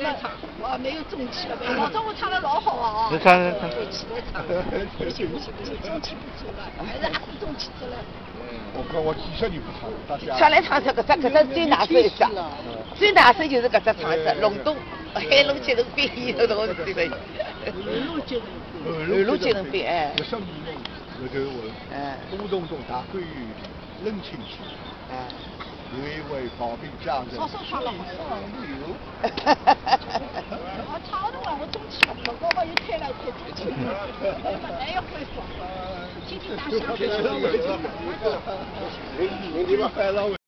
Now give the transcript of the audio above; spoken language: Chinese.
来唱，我没有中气了呗。老早我唱的老好啊。 你唱。 对，起来唱。不行，中气不足了，还是中气足了。 我看我几十年不唱， 上来唱这个最拿手一只，最拿手就是搿只唱只龙洞，海龙接人兵，有辰光是对的。二路接人兵，哎。 什么呢？我就是我，东东东大归于冷清气，微微保兵将人， 唱了好旅游。 我唱的话，我中气了，我又推来推去，没有恢复，天天打响。 你们快乐。